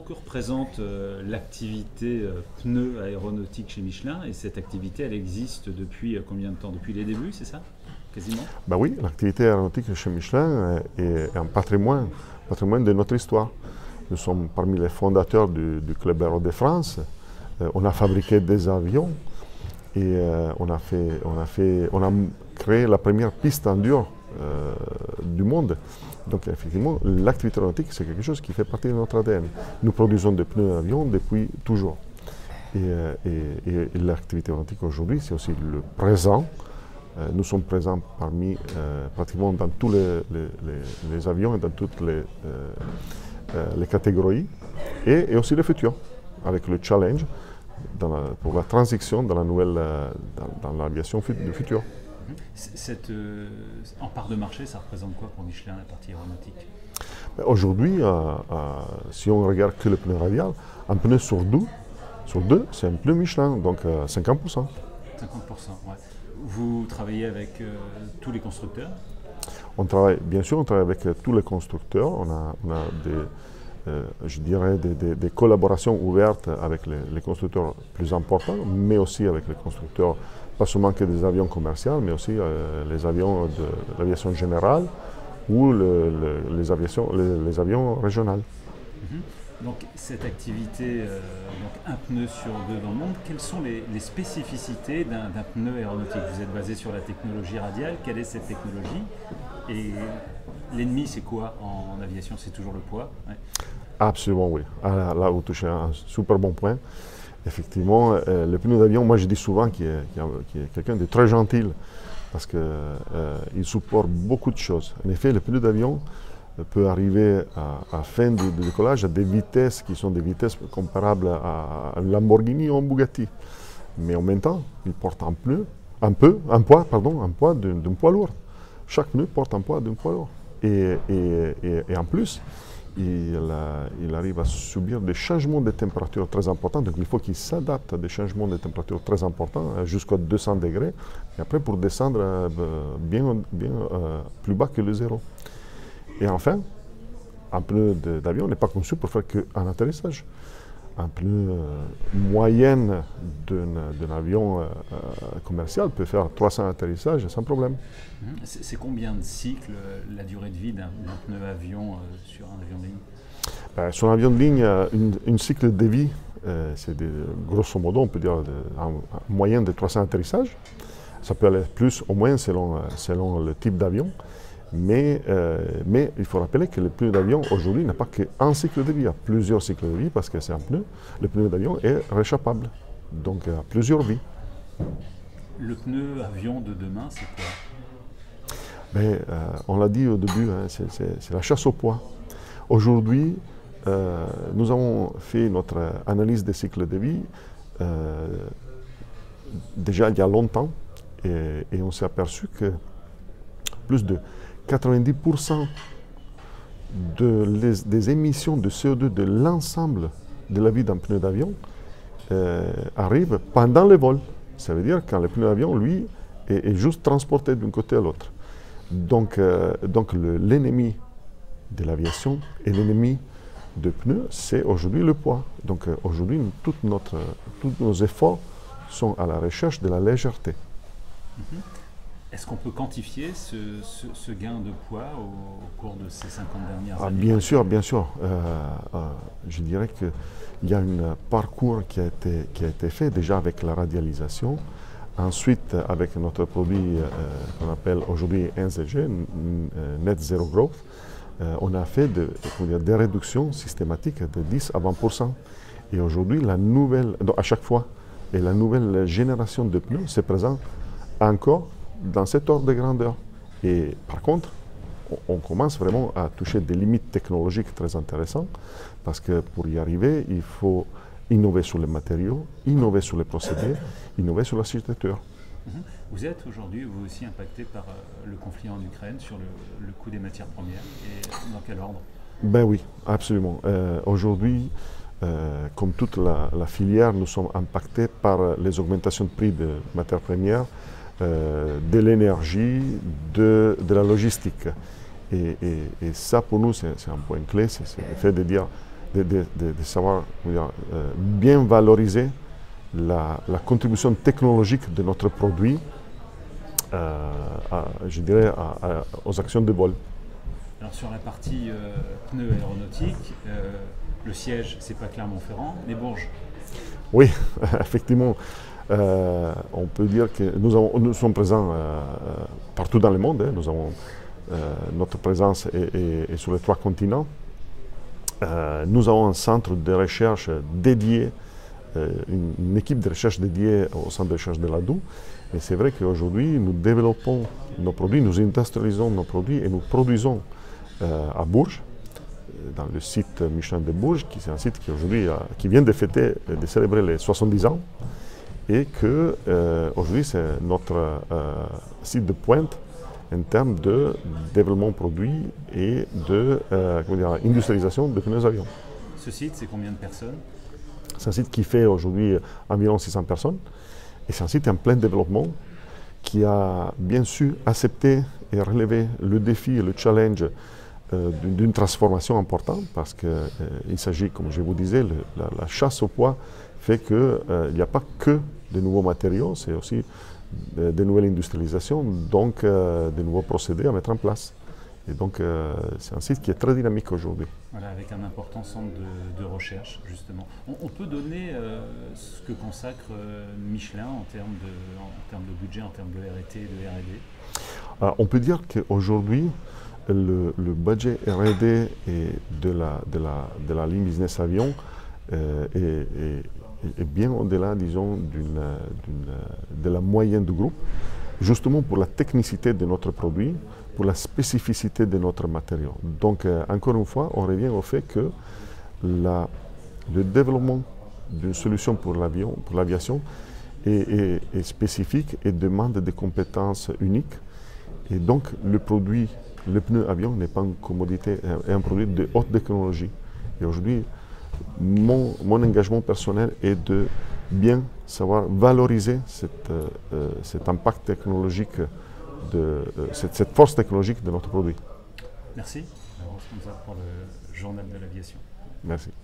que représente l'activité pneus aéronautique chez Michelin? Et cette activité, elle existe depuis combien de temps? Depuis les débuts, c'est ça? Quasiment? Ben oui, l'activité aéronautique chez Michelin est un patrimoine de notre histoire. Nous sommes parmi les fondateurs du Club Aéro de France. On a fabriqué des avions et on a créé la première piste en dur du monde. Donc effectivement, l'activité aéronautique, c'est quelque chose qui fait partie de notre ADN. Nous produisons des pneus d'avion depuis toujours. Et l'activité aéronautique aujourd'hui, c'est aussi le présent. Nous sommes présents pratiquement dans tous les avions et dans toutes les catégories. Et aussi le futur, avec le challenge pour la transition dans l'aviation du futur. En part de marché, ça représente quoi pour Michelin, la partie aéronautique? Aujourd'hui, si on regarde que le pneu radial, un pneu sur deux, c'est un pneu Michelin, donc 50%. 50%, ouais. Vous travaillez avec tous les constructeurs? Bien sûr, on travaille avec tous les constructeurs. On a des collaborations ouvertes avec les constructeurs plus importants, mais aussi avec les constructeurs, pas seulement que des avions commerciaux, mais aussi les avions de l'aviation générale ou les avions régionaux. Donc cette activité, donc un pneu sur deux dans le monde, quelles sont les spécificités d'un pneu aéronautique? Vous êtes basé sur la technologie radiale, quelle est cette technologie? Et l'ennemi, c'est quoi en aviation? C'est toujours le poids? Ouais. Absolument, oui. Là, vous touchez un super bon point. Effectivement, le pneu d'avion, moi je dis souvent qu'il est quelqu'un de très gentil parce qu'il supporte beaucoup de choses. En effet, le pneu d'avion peut arriver à fin de décollage à des vitesses qui sont des vitesses comparables à un Lamborghini ou un Bugatti. Mais en même temps, il porte un poids d'un poids lourd. Chaque pneu porte un poids d'un poids lourd. Et en plus, il arrive à subir des changements de température très importants. Donc il faut qu'il s'adapte à des changements de température très importants, jusqu'à 200 degrés. Et après, pour descendre bien plus bas que le zéro. Et enfin, un pneu d'avion n'est pas conçu pour faire qu'un atterrissage. Un pneu moyen d'un avion commercial peut faire 300 atterrissages sans problème. C'est combien de cycles la durée de vie d'un pneu avion sur un avion de ligne? Sur un avion de ligne, une cycle de vie, c'est grosso modo, on peut dire en moyenne de 300 atterrissages. Ça peut aller plus ou moins selon le type d'avion. Mais il faut rappeler que le pneu d'avion aujourd'hui n'a pas qu'un cycle de vie, il y a plusieurs cycles de vie parce que c'est un pneu. Le pneu d'avion est réchappable, donc il y a plusieurs vies. Le pneu avion de demain, c'est quoi? On l'a dit au début, hein, c'est la chasse au poids. Aujourd'hui, nous avons fait notre analyse des cycles de vie déjà il y a longtemps et on s'est aperçu que plus de 90% des émissions de CO2 de l'ensemble de la vie d'un pneu d'avion arrivent pendant le vol. Ça veut dire quand le pneu d'avion, lui, est juste transporté d'un côté à l'autre. Donc l'ennemi de l'aviation et l'ennemi de pneus, c'est aujourd'hui le poids. Donc aujourd'hui, tous nos efforts sont à la recherche de la légèreté. Est-ce qu'on peut quantifier ce gain de poids au cours de ces 50 dernières années? Bien sûr, bien sûr. Je dirais qu'il y a un parcours qui a été fait déjà avec la radialisation, ensuite avec notre produit qu'on appelle aujourd'hui NZG, Net Zero Growth. On a fait des réductions systématiques de 10 à 20%. Et aujourd'hui, à chaque fois, la nouvelle génération de pneus se présente encore dans cet ordre de grandeur. Et par contre, on commence vraiment à toucher des limites technologiques très intéressantes parce que pour y arriver, il faut innover sur les matériaux, innover sur les procédés, innover sur l'architecture. Vous êtes aujourd'hui, vous aussi, impacté par le conflit en Ukraine sur le coût des matières premières et dans quel ordre? Ben oui, absolument. Aujourd'hui, comme toute la filière, nous sommes impactés par les augmentations de prix de matières premières, de l'énergie, de la logistique. Et ça, pour nous, c'est un point clé, c'est le fait de dire de savoir bien valoriser la contribution technologique de notre produit, je dirais, aux actions de vol. Alors sur la partie pneus aéronautiques, le siège, c'est pas Clermont-Ferrand, mais Bourges. Oui, effectivement. On peut dire que nous sommes présents partout dans le monde. Nous avons, notre présence est sur les 3 continents. Nous avons un centre de recherche dédié, une équipe de recherche dédiée au centre de recherche de l'ADU. Et c'est vrai qu'aujourd'hui, nous développons nos produits, nous industrialisons nos produits et nous produisons à Bourges, dans le site Michelin de Bourges, qui est un site qui aujourd'hui qui vient de fêter, de célébrer les 70 ans, et que aujourd'hui c'est notre site de pointe en termes de développement produit et de industrialisation de pneus avions. Ce site, c'est combien de personnes? C'est un site qui fait aujourd'hui environ 600 personnes, et c'est un site en plein développement qui a bien su accepter et relever le défi et le challenge d'une transformation importante, parce qu'il s'agit, comme je vous disais, la chasse au poids fait qu'il n'y a pas que de nouveaux matériaux, c'est aussi de nouvelles industrialisations, donc de nouveaux procédés à mettre en place. Et donc c'est un site qui est très dynamique aujourd'hui. Voilà, avec un important centre de recherche, justement. On peut donner ce que consacre Michelin en termes de budget, en termes de RT et de R&D? On peut dire qu'aujourd'hui, le budget R&D de la ligne Business Avion est bien au-delà, disons, de la moyenne du groupe, justement pour la technicité de notre produit, pour la spécificité de notre matériau. Donc, encore une fois, on revient au fait que le développement d'une solution pour l'aviation est spécifique et demande des compétences uniques. Et donc, le pneu avion n'est pas une commodité, est un produit de haute technologie. Et aujourd'hui, mon engagement personnel est de bien savoir valoriser cet impact technologique, cette force technologique de notre produit. Merci, responsable pour le journal de l'aviation. Merci.